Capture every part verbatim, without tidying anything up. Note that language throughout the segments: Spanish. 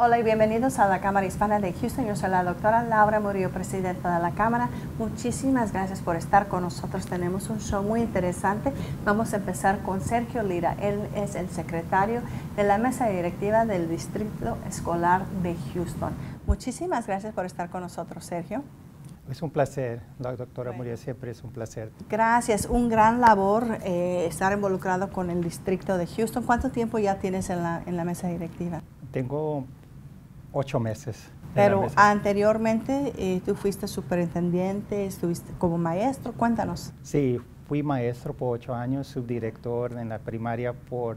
Hola y bienvenidos a la Cámara Hispana de Houston. Yo soy la doctora Laura Murillo, presidenta de la Cámara. Muchísimas gracias por estar con nosotros. Tenemos un show muy interesante. Vamos a empezar con Sergio Lira. Él es el secretario de la mesa directiva del Distrito Escolar de Houston. Muchísimas gracias por estar con nosotros, Sergio. Es un placer, la doctora Bueno. Murillo, siempre es un placer. Gracias, un gran labor eh, estar involucrado con el Distrito de Houston. ¿Cuánto tiempo ya tienes en la, en la mesa directiva? Tengo ocho meses. Pero anteriormente eh, tú fuiste superintendente, estuviste como maestro, cuéntanos. Sí, fui maestro por ocho años, subdirector en la primaria por,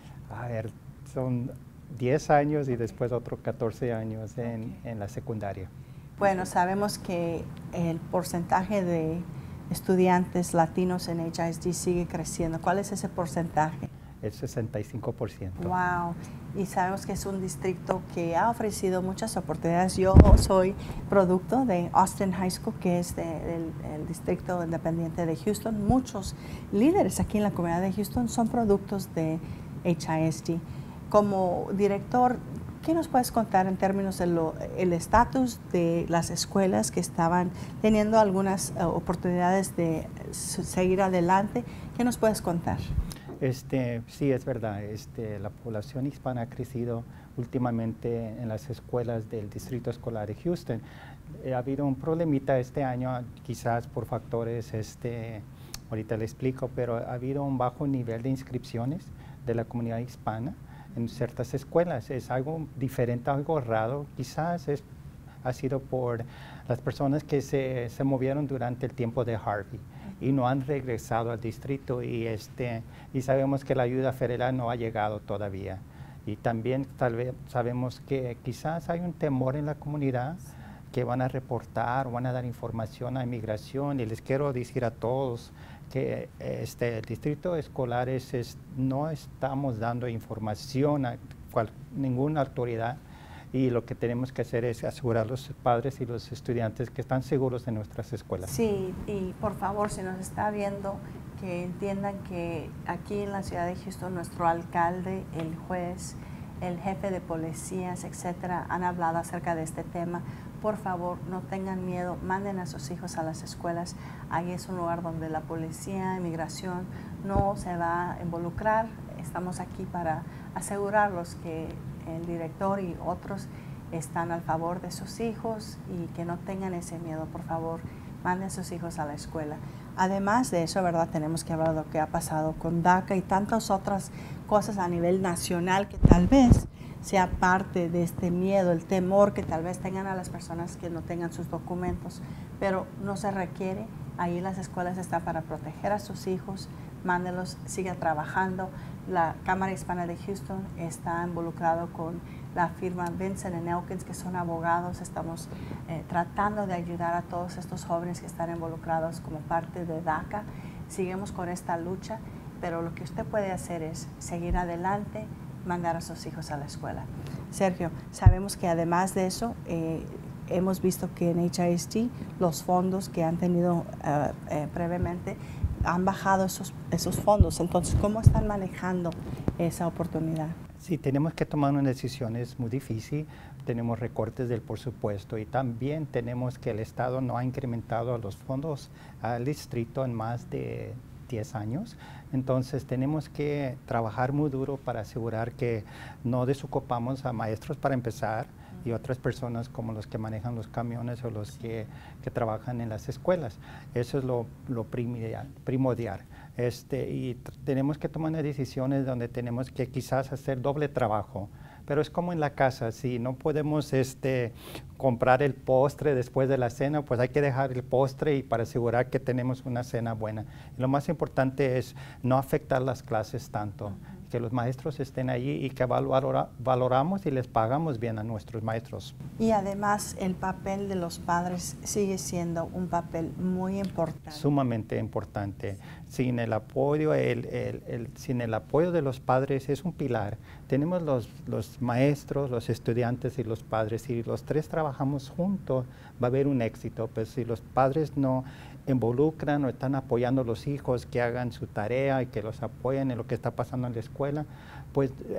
a ver, son diez años y después otros catorce años en, en la secundaria. Bueno, sabemos que el porcentaje de estudiantes latinos en H I S D sigue creciendo. ¿Cuál es ese porcentaje? El sesenta y cinco por ciento. Wow, y sabemos que es un distrito que ha ofrecido muchas oportunidades. Yo soy producto de Austin High School, que es de, del el distrito independiente de Houston. Muchos líderes aquí en la comunidad de Houston son productos de H I S D. Como director, ¿qué nos puedes contar en términos del estatus de las escuelas que estaban teniendo algunas uh, oportunidades de seguir adelante? ¿Qué nos puedes contar? Este, sí, es verdad. Este, la población hispana ha crecido últimamente en las escuelas del Distrito Escolar de Houston. Eh, ha habido un problemita este año, quizás por factores, este, ahorita le explico, pero ha habido un bajo nivel de inscripciones de la comunidad hispana en ciertas escuelas. Es algo diferente, algo raro. Quizás es, ha sido por las personas que se, se movieron durante el tiempo de Harvey y no han regresado al distrito, y, este, y sabemos que la ayuda federal no ha llegado todavía. Y también tal vez sabemos que quizás hay un temor en la comunidad que van a reportar o van a dar información a inmigración, y les quiero decir a todos que este, el distrito escolar es, es, no estamos dando información a cual, ninguna autoridad, y lo que tenemos que hacer es asegurar a los padres y los estudiantes que están seguros en nuestras escuelas. Sí, y por favor, si nos está viendo, que entiendan que aquí en la ciudad de Houston, nuestro alcalde, el juez, el jefe de policías, etcétera, han hablado acerca de este tema. Por favor, no tengan miedo, manden a sus hijos a las escuelas. Ahí es un lugar donde la policía, inmigración no se va a involucrar. Estamos aquí para asegurarlos que el director y otros están al favor de sus hijos y que no tengan ese miedo. Por favor, manden a sus hijos a la escuela. Además de eso, ¿verdad? Tenemos que hablar de lo que ha pasado con DACA y tantas otras cosas a nivel nacional que tal vez sea parte de este miedo, el temor que tal vez tengan a las personas que no tengan sus documentos, pero no se requiere. Ahí las escuelas están para proteger a sus hijos. Mándenlos, sigan trabajando. La Cámara Hispana de Houston está involucrado con la firma Vincent and Elkins, que son abogados. Estamos eh, tratando de ayudar a todos estos jóvenes que están involucrados como parte de DACA. Seguimos con esta lucha, pero lo que usted puede hacer es seguir adelante, mandar a sus hijos a la escuela. Sergio, sabemos que además de eso, eh, hemos visto que en H I S D los fondos que han tenido uh, eh, previamente han bajado esos, esos fondos. Entonces, ¿cómo están manejando esa oportunidad? Sí, tenemos que tomar una decisión, es muy difícil. Tenemos recortes del presupuesto y también tenemos que el Estado no ha incrementado los fondos al distrito en más de diez años. Entonces, tenemos que trabajar muy duro para asegurar que no desocupamos a maestros para empezar, y otras personas como los que manejan los camiones o los que, que trabajan en las escuelas. Eso es lo, lo primordial. primordial. Este, y tenemos que tomar decisiones donde tenemos que quizás hacer doble trabajo. Pero es como en la casa, si no podemos este, comprar el postre después de la cena, pues hay que dejar el postre y para asegurar que tenemos una cena buena. Y lo más importante es no afectar las clases tanto. Uh-huh. Que los maestros estén allí y que valora, valoramos y les pagamos bien a nuestros maestros. Y además el papel de los padres sigue siendo un papel muy importante. Sumamente importante. Sin el apoyo, el, el, el, sin el apoyo de los padres es un pilar. Tenemos los, los maestros, los estudiantes y los padres. Si los tres trabajamos juntos, va a haber un éxito. Pero si los padres no involucran o están apoyando a los hijos que hagan su tarea y que los apoyen en lo que está pasando en la escuela, pues eh,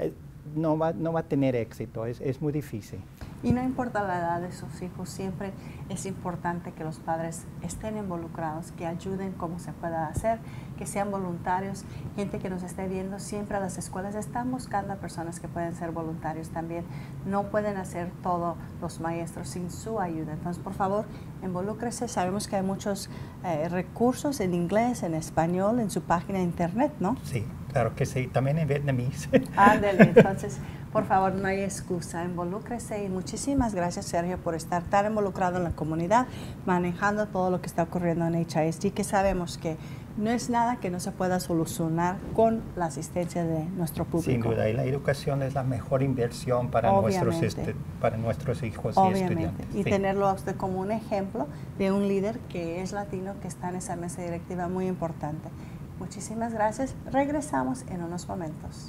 no va, no va a tener éxito, es, es muy difícil. Y no importa la edad de sus hijos, siempre es importante que los padres estén involucrados, que ayuden como se pueda hacer, que sean voluntarios. Gente que nos esté viendo, siempre a las escuelas están buscando a personas que pueden ser voluntarios también. No pueden hacer todo los maestros sin su ayuda. Entonces, por favor, involúcrese. Sabemos que hay muchos eh, recursos en inglés, en español, en su página de internet, ¿no? Sí, claro que sí, también en vietnamés. Ándale, entonces, por favor, no hay excusa, involúcrese y muchísimas gracias, Sergio, por estar tan involucrado en la comunidad, manejando todo lo que está ocurriendo en H I S D, que sabemos que no es nada que no se pueda solucionar con la asistencia de nuestro público. Sin duda, y la educación es la mejor inversión para, nuestros, este, para nuestros hijos Obviamente. y estudiantes. Y sí. tenerlo a usted como un ejemplo de un líder que es latino, que está en esa mesa directiva muy importante. Muchísimas gracias. Regresamos en unos momentos.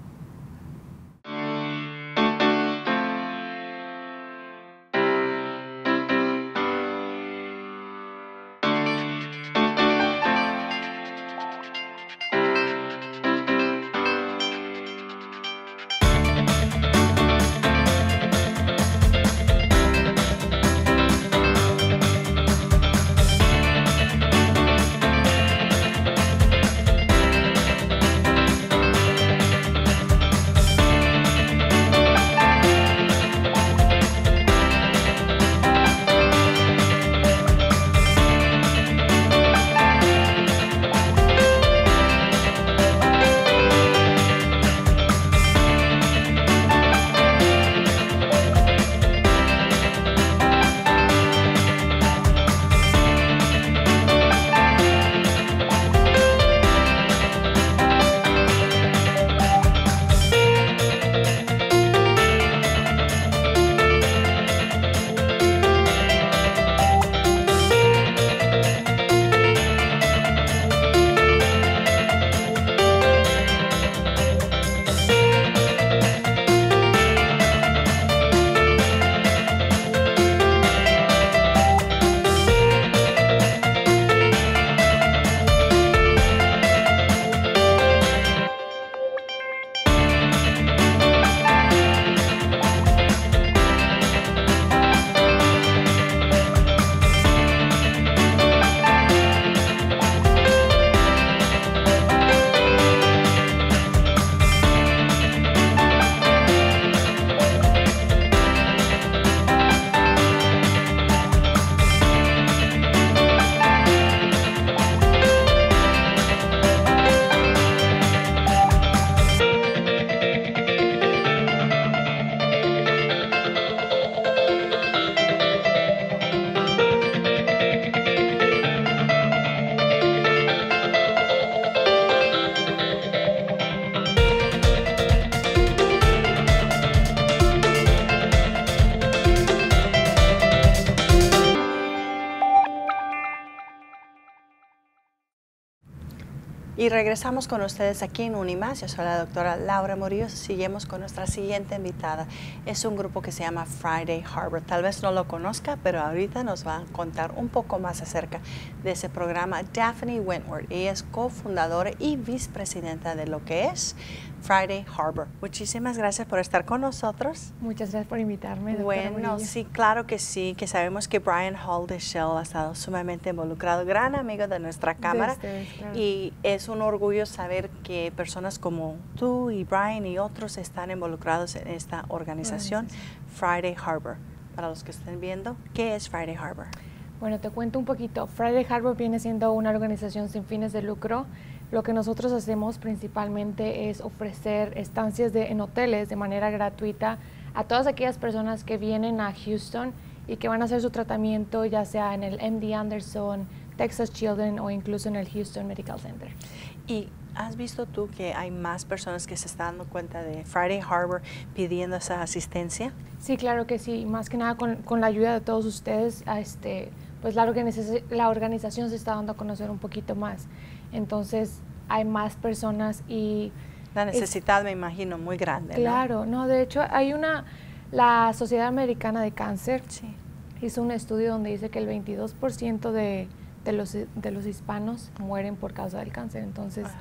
Y regresamos con ustedes aquí en Unimás. Yo soy la doctora Laura Murillo. Seguimos con nuestra siguiente invitada. Es un grupo que se llama Friday Harbor. Tal vez no lo conozca, pero ahorita nos va a contar un poco más acerca de ese programa. Daphne Wentworth. Ella es cofundadora y vicepresidenta de lo que es Friday Harbor. Muchísimas gracias por estar con nosotros. Muchas gracias por invitarme, doctora Bueno, Murillo. sí, claro que sí, que sabemos que Brian Hall de Shell ha estado sumamente involucrado, gran amigo de nuestra cámara, De ustedes, claro. y es un orgullo saber que personas como tú y Brian y otros están involucrados en esta organización, Friday Harbor. Para los que estén viendo, ¿qué es Friday Harbor? Bueno, te cuento un poquito. Friday Harbor viene siendo una organización sin fines de lucro. Lo que nosotros hacemos principalmente es ofrecer estancias de, en hoteles de manera gratuita a todas aquellas personas que vienen a Houston y que van a hacer su tratamiento, ya sea en el M D Anderson, Texas Children o incluso en el Houston Medical Center. ¿Y has visto tú que hay más personas que se están dando cuenta de Friday Harbor pidiendo esa asistencia? Sí, claro que sí. Más que nada con, con la ayuda de todos ustedes, a este, pues la, organiza la organización se está dando a conocer un poquito más. Entonces hay más personas y... La necesidad, es, me imagino, muy grande, claro, ¿no? no, de hecho hay una... La Sociedad Americana de Cáncer sí. hizo un estudio donde dice que el veintidós por ciento de, de, los, de los hispanos mueren por causa del cáncer. Entonces, ah.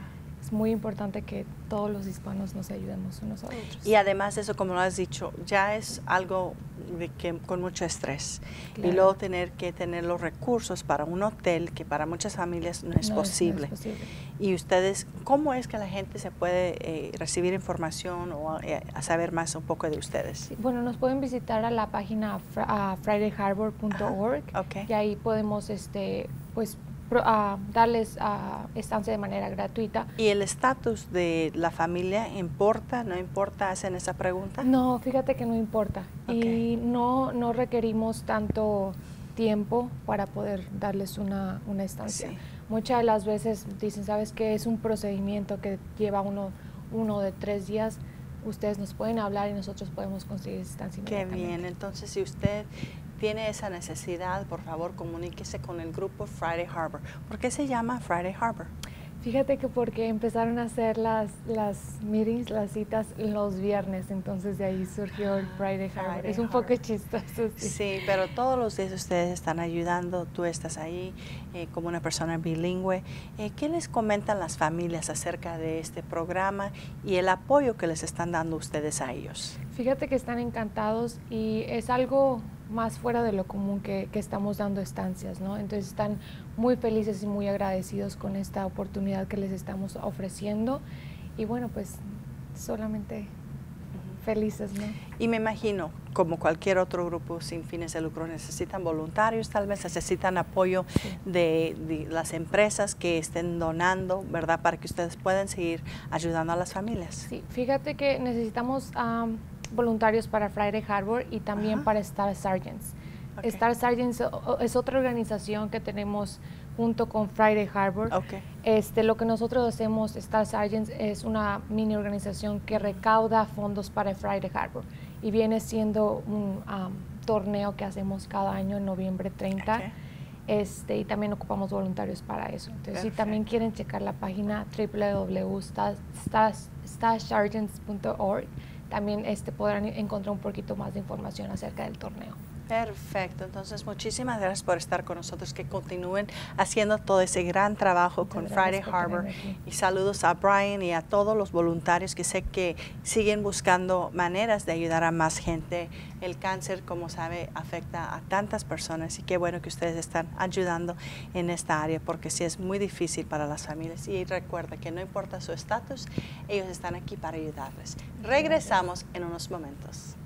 es muy importante que todos los hispanos nos ayudemos unos a otros. Y además de eso, como lo has dicho, ya es algo de que, con mucho estrés. Claro. Y luego tener que tener los recursos para un hotel que para muchas familias no es, no posible. Es, no es posible. Y ustedes, ¿cómo es que la gente se puede eh, recibir información o eh, a saber más un poco de ustedes? Sí, bueno, nos pueden visitar a la página uh, friday harbor punto org okay. y ahí podemos este, pues, pro, uh, darles uh, estancia de manera gratuita. ¿Y el estatus de la familia importa, no importa? ¿Hacen esa pregunta? No, fíjate que no importa. Okay. Y no, no requerimos tanto tiempo para poder darles una, una estancia. Sí. Muchas de las veces dicen, ¿sabes qué? Es un procedimiento que lleva uno, uno de tres días. Ustedes nos pueden hablar y nosotros podemos conseguir estancia inmediatamente. Qué bien. Entonces, si usted tiene esa necesidad, por favor, comuníquese con el grupo Friday Harbor. ¿Por qué se llama Friday Harbor? Fíjate que porque empezaron a hacer las, las meetings, las citas los viernes, entonces de ahí surgió el Friday Harbor. Friday es un Harbor. poco chistoso. Sí. Sí, pero todos los días ustedes están ayudando, tú estás ahí eh, como una persona bilingüe. Eh, ¿Qué les comentan las familias acerca de este programa y el apoyo que les están dando ustedes a ellos? Fíjate que están encantados y es algo más fuera de lo común que, que estamos dando estancias, ¿no? Entonces están muy felices y muy agradecidos con esta oportunidad que les estamos ofreciendo y bueno, pues solamente uh-huh. felices, ¿no? Y me imagino, como cualquier otro grupo sin fines de lucro, necesitan voluntarios, tal vez necesitan apoyo sí. de, de las empresas que estén donando, ¿verdad? Para que ustedes puedan seguir ayudando a las familias. Sí, fíjate que necesitamos um, voluntarios para Friday Harbor y también uh-huh. para Star Sergeants. Okay. Star Sergeants es otra organización que tenemos junto con Friday Harbor. Okay. Este, lo que nosotros hacemos, Star Sergeants, es una mini organización que recauda fondos para Friday Harbor y viene siendo un um, torneo que hacemos cada año en noviembre treinta. Okay. Este, y también ocupamos voluntarios para eso. Entonces, Perfecto. Si también quieren checar la página doble u doble u doble u punto star sergeants punto org, también este, podrán encontrar un poquito más de información acerca del torneo. Perfecto, entonces muchísimas gracias por estar con nosotros, que continúen haciendo todo ese gran trabajo Muchas con Friday Harbor y saludos a Brian y a todos los voluntarios que sé que siguen buscando maneras de ayudar a más gente. El cáncer, como sabe, afecta a tantas personas y qué bueno que ustedes están ayudando en esta área porque sí es muy difícil para las familias y recuerda que no importa su estatus, ellos están aquí para ayudarles. Regresamos en unos momentos.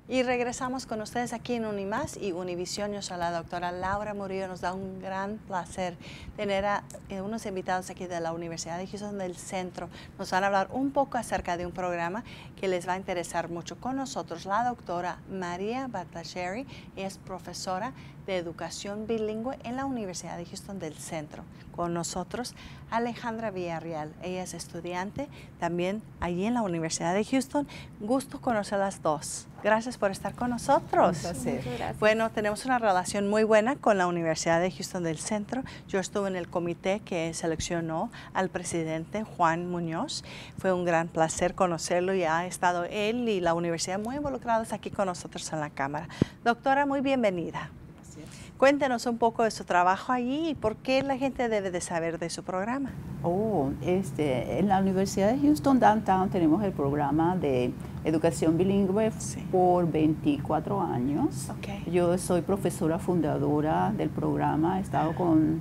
Y regresamos con ustedes aquí en Unimás y Univisión. Yo soy la doctora Laura Murillo. Nos da un gran placer tener a eh, unos invitados aquí de la Universidad de Houston del Centro. Nos van a hablar un poco acerca de un programa que les va a interesar mucho con nosotros. La doctora María Bartacheri es profesora de Educación Bilingüe en la Universidad de Houston del Centro. Con nosotros Alejandra Villarreal. Ella es estudiante también allí en la Universidad de Houston. Gusto conocer a las dos. Gracias por estar con nosotros. Un placer. Bueno, tenemos una relación muy buena con la Universidad de Houston del Centro. Yo estuve en el comité que seleccionó al presidente Juan Muñoz. Fue un gran placer conocerlo y ha estado él y la universidad muy involucrados aquí con nosotros en la Cámara. Doctora, muy bienvenida. Cuéntenos un poco de su trabajo allí y por qué la gente debe de saber de su programa. Oh, este, en la Universidad de Houston Downtown tenemos el programa de educación bilingüe sí. por veinticuatro años. Okay. Yo soy profesora fundadora del programa. He estado con,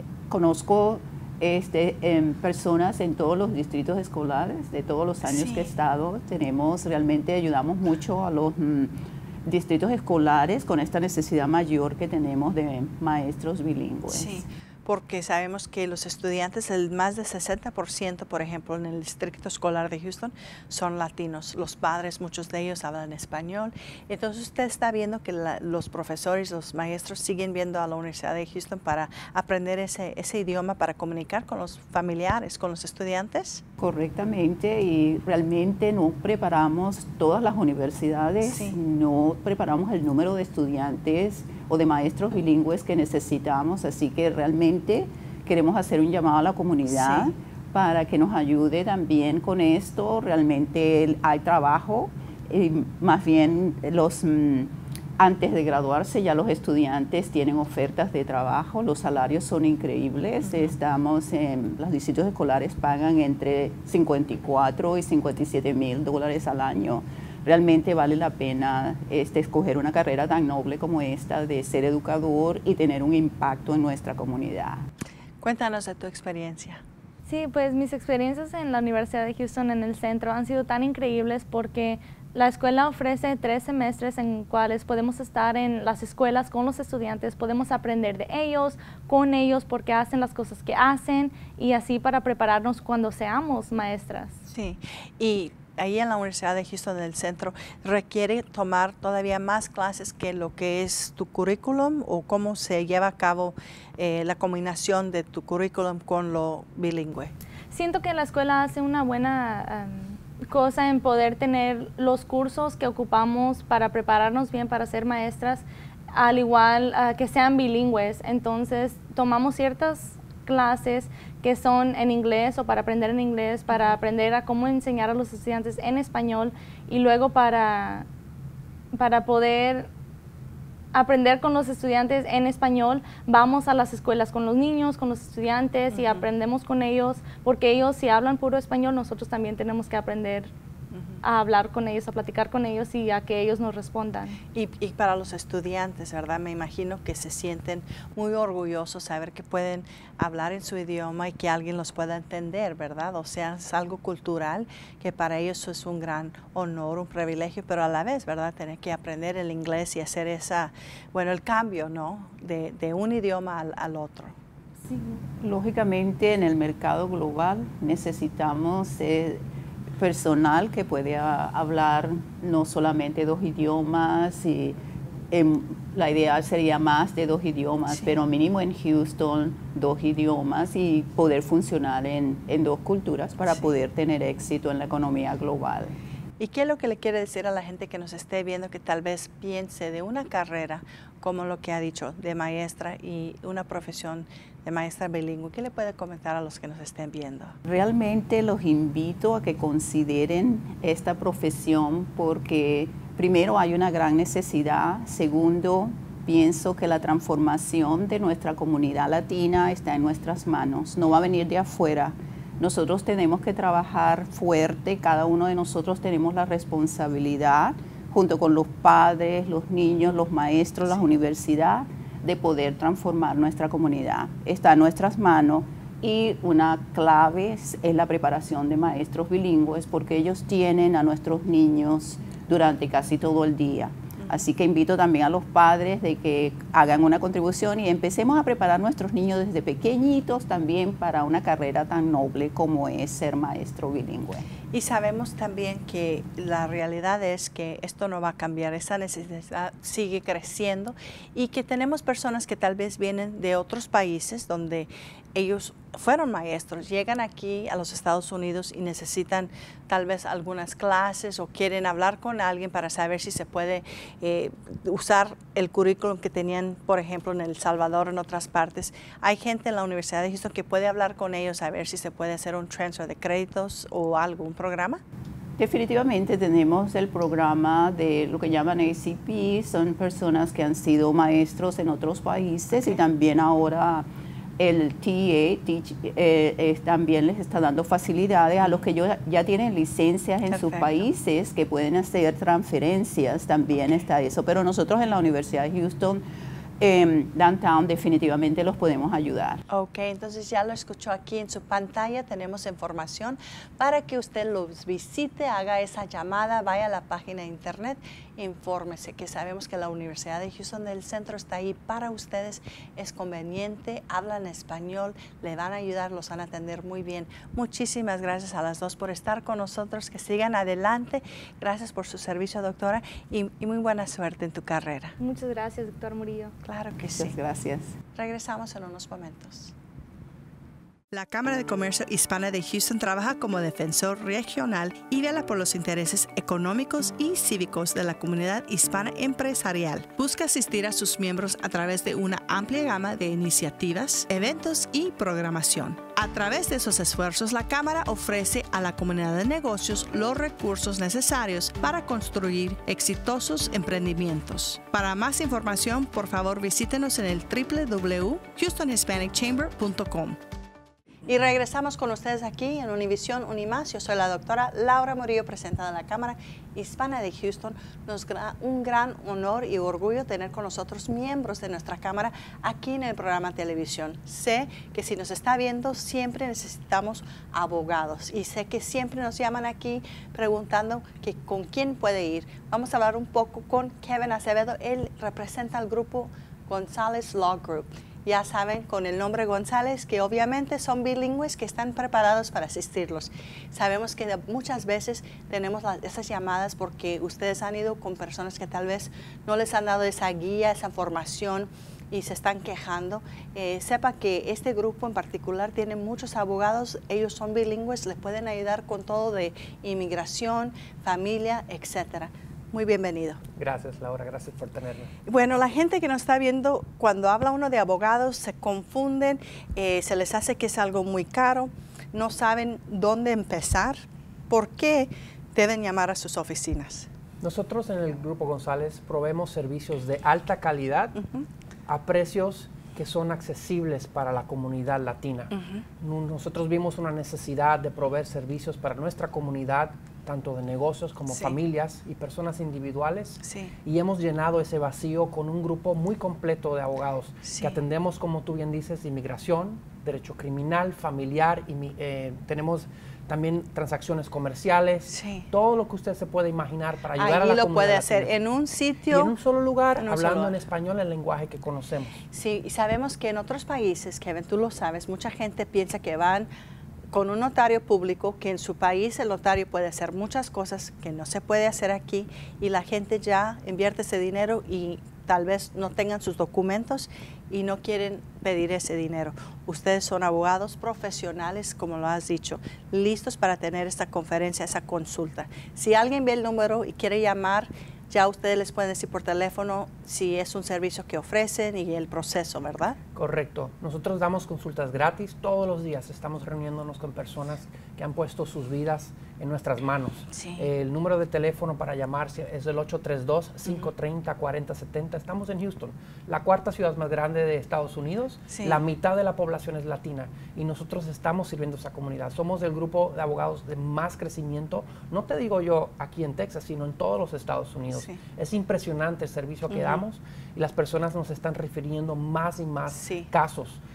conozco este, en personas en todos los distritos escolares de todos los años sí. que he estado. Tenemos, realmente ayudamos mucho a los mm, distritos escolares con esta necesidad mayor que tenemos de maestros bilingües. Sí, porque sabemos que los estudiantes, el más del sesenta por ciento, por ejemplo, en el distrito escolar de Houston, son latinos. Los padres, muchos de ellos hablan español. Entonces, usted está viendo que la, los profesores, los maestros siguen viendo a la Universidad de Houston para aprender ese, ese idioma, para comunicar con los familiares, con los estudiantes. Correctamente, y realmente no preparamos todas las universidades, sí. no preparamos el número de estudiantes o de maestros bilingües que necesitamos, así que realmente queremos hacer un llamado a la comunidad sí. para que nos ayude también con esto. Realmente hay trabajo, y más bien los mm, antes de graduarse ya los estudiantes tienen ofertas de trabajo, los salarios son increíbles, uh-huh. estamos en, los distritos escolares pagan entre cincuenta y cuatro y cincuenta y siete mil dólares al año. Realmente vale la pena este, escoger una carrera tan noble como esta de ser educador y tener un impacto en nuestra comunidad. Cuéntanos de tu experiencia. Sí, pues mis experiencias en la Universidad de Houston en el centro han sido tan increíbles porque la escuela ofrece tres semestres en cuales podemos estar en las escuelas con los estudiantes, podemos aprender de ellos, con ellos, porque hacen las cosas que hacen y así para prepararnos cuando seamos maestras. Sí, y ahí en la Universidad de Houston del Centro, ¿requiere tomar todavía más clases que lo que es tu currículum o cómo se lleva a cabo eh, la combinación de tu currículum con lo bilingüe? Siento que la escuela hace una buena um, cosa en poder tener los cursos que ocupamos para prepararnos bien para ser maestras, al igual uh, que sean bilingües. Entonces, tomamos ciertas clases que son en inglés o para aprender en inglés, para aprender a cómo enseñar a los estudiantes en español y luego para, para poder aprender con los estudiantes en español, vamos a las escuelas con los niños, con los estudiantes uh-huh. y aprendemos con ellos, porque ellos si hablan puro español, nosotros también tenemos que aprender a hablar con ellos, a platicar con ellos y a que ellos nos respondan. Y, y para los estudiantes, ¿verdad? Me imagino que se sienten muy orgullosos saber que pueden hablar en su idioma y que alguien los pueda entender, ¿verdad? O sea, es algo cultural que para ellos es un gran honor, un privilegio, pero a la vez, ¿verdad? Tener que aprender el inglés y hacer esa, bueno, el cambio, ¿no? De, de un idioma al, al otro. Sí. Lógicamente, en el mercado global necesitamos Eh, personal que pueda hablar no solamente dos idiomas, y eh, la idea sería más de dos idiomas, sí. pero mínimo en Houston dos idiomas y poder funcionar en, en dos culturas para sí. poder tener éxito en la economía global. ¿Y qué es lo que le quiere decir a la gente que nos esté viendo que tal vez piense de una carrera como lo que ha dicho de maestra y una profesión de maestra bilingüe? ¿Qué le puede comentar a los que nos estén viendo? Realmente los invito a que consideren esta profesión porque primero hay una gran necesidad, segundo pienso que la transformación de nuestra comunidad latina está en nuestras manos, no va a venir de afuera. Nosotros tenemos que trabajar fuerte, cada uno de nosotros tenemos la responsabilidad, junto con los padres, los niños, los maestros, sí. la universidad, de poder transformar nuestra comunidad. Está en nuestras manos y una clave es, es la preparación de maestros bilingües porque ellos tienen a nuestros niños durante casi todo el día. Así que invito también a los padres de que hagan una contribución y empecemos a preparar a nuestros niños desde pequeñitos también para una carrera tan noble como es ser maestro bilingüe. Y sabemos también que la realidad es que esto no va a cambiar, esa necesidad sigue creciendo y que tenemos personas que tal vez vienen de otros países donde ellos fueron maestros, llegan aquí a los Estados Unidos y necesitan tal vez algunas clases o quieren hablar con alguien para saber si se puede eh, usar el currículum que tenían, por ejemplo, en El Salvador o en otras partes. Hay gente en la Universidad de Houston que puede hablar con ellos a ver si se puede hacer un transfer de créditos o algo, un programa. Definitivamente tenemos el programa de lo que llaman A C P, son personas que han sido maestros en otros países, okay. Y también ahora el T A teach, eh, eh, también les está dando facilidades a los que yo, ya tienen licencias en Perfecto. Sus países que pueden hacer transferencias, también está eso. Pero nosotros en la Universidad de Houston, eh, Downtown, definitivamente los podemos ayudar. Ok, entonces ya lo escuchó aquí en su pantalla, tenemos información para que usted los visite, haga esa llamada, vaya a la página de internet, infórmese, que sabemos que la Universidad de Houston del Centro está ahí para ustedes, es conveniente, hablan español, le van a ayudar, los van a atender muy bien. Muchísimas gracias a las dos por estar con nosotros, que sigan adelante, gracias por su servicio, doctora, y, y muy buena suerte en tu carrera. Muchas gracias, doctor Murillo. Claro que Muchas sí. gracias. Regresamos en unos momentos. La Cámara de Comercio Hispana de Houston trabaja como defensor regional y vela por los intereses económicos y cívicos de la comunidad hispana empresarial. Busca asistir a sus miembros a través de una amplia gama de iniciativas, eventos y programación. A través de esos esfuerzos, la Cámara ofrece a la comunidad de negocios los recursos necesarios para construir exitosos emprendimientos. Para más información, por favor, visítenos en el doble u doble u doble u punto houston hispanic chamber punto com. Y regresamos con ustedes aquí en Univisión Unimás. Yo soy la doctora Laura Murillo, presentada en la Cámara Hispana de Houston. Nos da un gran honor y orgullo tener con nosotros miembros de nuestra Cámara aquí en el programa de televisión. Sé que si nos está viendo, siempre necesitamos abogados. Y sé que siempre nos llaman aquí preguntando que con quién puede ir. Vamos a hablar un poco con Kevin Acevedo. Él representa al grupo González Law Group. Ya saben, con el nombre González, que obviamente son bilingües que están preparados para asistirlos. Sabemos que muchas veces tenemos las, esas llamadas porque ustedes han ido con personas que tal vez no les han dado esa guía, esa formación y se están quejando. Eh, sepa que este grupo en particular tiene muchos abogados, ellos son bilingües, les pueden ayudar con todo de inmigración, familia, etcétera. Muy bienvenido. Gracias, Laura, gracias por tenerme. Bueno, la gente que nos está viendo, cuando habla uno de abogados, se confunden, eh, se les hace que es algo muy caro, no saben dónde empezar. ¿Por qué deben llamar a sus oficinas? Nosotros en el Grupo González proveemos servicios de alta calidad uh-huh. a precios que son accesibles para la comunidad latina. Uh-huh. Nosotros vimos una necesidad de proveer servicios para nuestra comunidad, tanto de negocios como sí. familias y personas individuales, sí. y hemos llenado ese vacío con un grupo muy completo de abogados sí. que atendemos, como tú bien dices, inmigración, derecho criminal, familiar, y eh, tenemos también transacciones comerciales, sí. todo lo que usted se puede imaginar para ayudar Ahí a la lo comunidad puede latina. hacer en un sitio. Y en un solo lugar, un hablando solo. en español, el lenguaje que conocemos. Sí, y sabemos que en otros países, Kevin, tú lo sabes, mucha gente piensa que van con un notario público, que en su país el notario puede hacer muchas cosas que no se puede hacer aquí, y la gente ya invierte ese dinero y tal vez no tengan sus documentos y no quieren pedir ese dinero. Ustedes son abogados profesionales, como lo has dicho, listos para tener esta conferencia, esa consulta. Si alguien ve el número y quiere llamar, ya ustedes les pueden decir por teléfono si es un servicio que ofrecen y el proceso, ¿verdad? Correcto. Nosotros damos consultas gratis todos los días. Estamos reuniéndonos con personas que han puesto sus vidas en nuestras manos. Sí. El número de teléfono para llamar es el ocho tres dos, cinco tres cero, cuatro cero siete cero. Estamos en Houston, la cuarta ciudad más grande de Estados Unidos. Sí. La mitad de la población es latina y nosotros estamos sirviendo a esa comunidad. Somos el grupo de abogados de más crecimiento, no te digo yo aquí en Texas, sino en todos los Estados Unidos. Sí. Es impresionante el servicio que uh-huh. damos y las personas nos están refiriendo más y más sí. casos.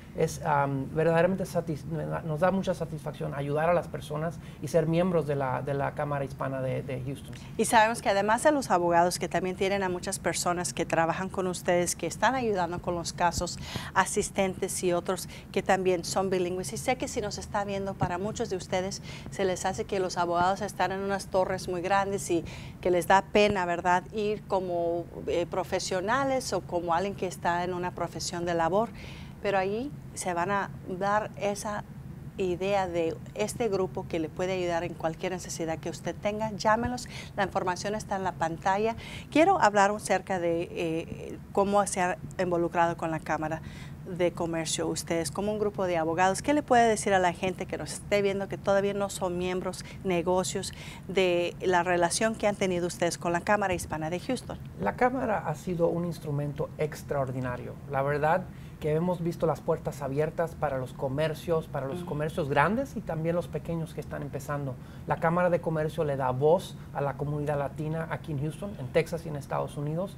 es um, verdaderamente nos da mucha satisfacción ayudar a las personas y ser miembros de la, de la Cámara Hispana de, de Houston. Y sabemos que además de los abogados, que también tienen a muchas personas que trabajan con ustedes, que están ayudando con los casos, asistentes y otros que también son bilingües. Y sé que si nos está viendo, para muchos de ustedes se les hace que los abogados están en unas torres muy grandes y que les da pena, ¿verdad?, ir como eh, profesionales o como alguien que está en una profesión de labor. Pero ahí se van a dar esa idea de este grupo que le puede ayudar en cualquier necesidad que usted tenga. Llámenos, la información está en la pantalla. Quiero hablar acerca de eh, cómo se ha involucrado con la Cámara de Comercio ustedes como un grupo de abogados. ¿Qué le puede decir a la gente que nos esté viendo que todavía no son miembros, negocios, de la relación que han tenido ustedes con la Cámara Hispana de Houston? La Cámara ha sido un instrumento extraordinario. La verdad que hemos visto las puertas abiertas para los comercios, para los uh-huh. comercios grandes y también los pequeños que están empezando. La Cámara de Comercio le da voz a la comunidad latina aquí en Houston, en Texas y en Estados Unidos,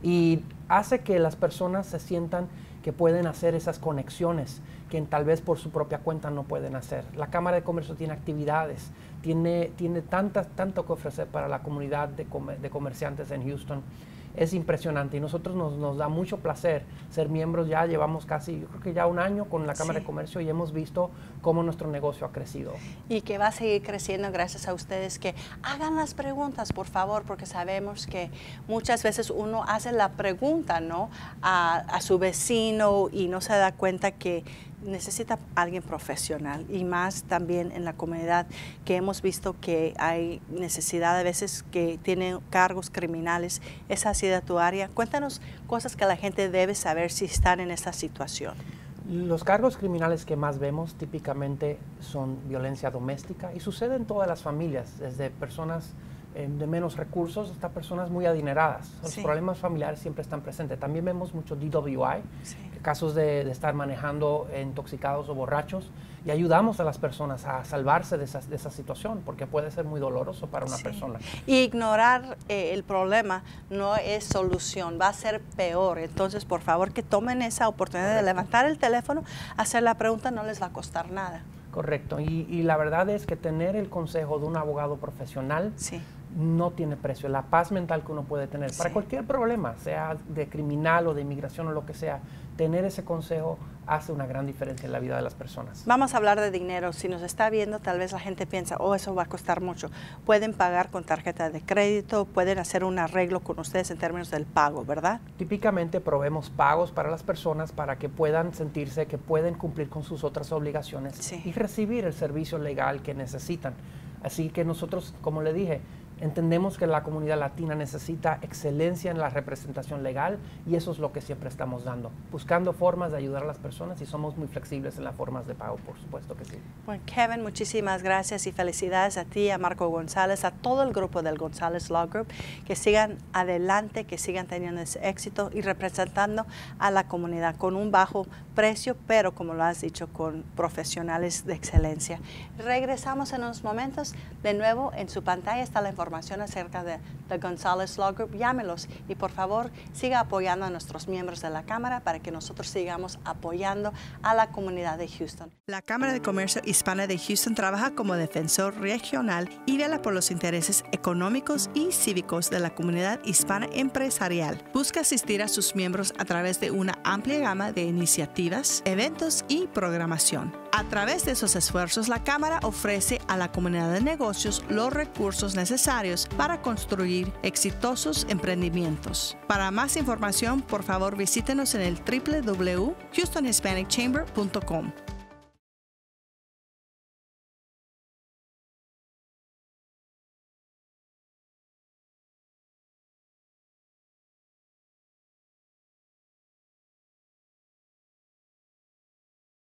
y hace que las personas se sientan que pueden hacer esas conexiones que tal vez por su propia cuenta no pueden hacer. La Cámara de Comercio tiene actividades, tiene, tiene tanta, tanto que ofrecer para la comunidad de, comer, de comerciantes en Houston. Es impresionante y nosotros nos, nos da mucho placer ser miembros. Ya llevamos casi, yo creo que ya un año con la Cámara sí. de Comercio y hemos visto cómo nuestro negocio ha crecido. Y que va a seguir creciendo gracias a ustedes, que hagan las preguntas, por favor, porque sabemos que muchas veces uno hace la pregunta, ¿no?, a, a su vecino y no se da cuenta que necesita alguien profesional, y más también en la comunidad que hemos visto que hay necesidad a veces que tienen cargos criminales. ¿Es así de tu área? Cuéntanos cosas que la gente debe saber si están en esta situación. Los cargos criminales que más vemos típicamente son violencia doméstica y sucede en todas las familias, desde personas eh, de menos recursos hasta personas muy adineradas. Los sí. problemas familiares siempre están presentes. También vemos mucho D W I, sí. casos de, de estar manejando intoxicados o borrachos, y ayudamos a las personas a salvarse de esa, de esa situación, porque puede ser muy doloroso para una sí. persona. Y ignorar eh, el problema no es solución, va a ser peor. Entonces, por favor, que tomen esa oportunidad Correcto. de levantar el teléfono, hacer la pregunta, no les va a costar nada. Correcto, y, y la verdad es que tener el consejo de un abogado profesional sí. no tiene precio. La paz mental que uno puede tener sí. para cualquier problema, sea de criminal o de inmigración o lo que sea, tener ese consejo hace una gran diferencia en la vida de las personas. Vamos a hablar de dinero. Si nos está viendo, tal vez la gente piensa, oh, eso va a costar mucho. Pueden pagar con tarjeta de crédito, pueden hacer un arreglo con ustedes en términos del pago, ¿verdad? Típicamente proveemos pagos para las personas para que puedan sentirse que pueden cumplir con sus otras obligaciones sí. y recibir el servicio legal que necesitan. Así que nosotros, como le dije, entendemos que la comunidad latina necesita excelencia en la representación legal, y eso es lo que siempre estamos dando, buscando formas de ayudar a las personas, y somos muy flexibles en las formas de pago, por supuesto que sí. Bueno, Kevin, muchísimas gracias y felicidades a ti, a Marco González, a todo el grupo del González Law Group, que sigan adelante, que sigan teniendo ese éxito y representando a la comunidad con un bajo precio, pero como lo has dicho, con profesionales de excelencia. Regresamos en unos momentos. De nuevo, en su pantalla está la información acerca de The González Law Group. Llámelos y por favor siga apoyando a nuestros miembros de la Cámara para que nosotros sigamos apoyando a la comunidad de Houston. La Cámara de Comercio Hispana de Houston trabaja como defensor regional y vela por los intereses económicos y cívicos de la comunidad hispana empresarial. Busca asistir a sus miembros a través de una amplia gama de iniciativas, eventos y programación. A través de esos esfuerzos, la Cámara ofrece a la comunidad de negocios los recursos necesarios para construir exitosos emprendimientos. Para más información, por favor, visítenos en el w w w punto houston hispanic chamber punto com.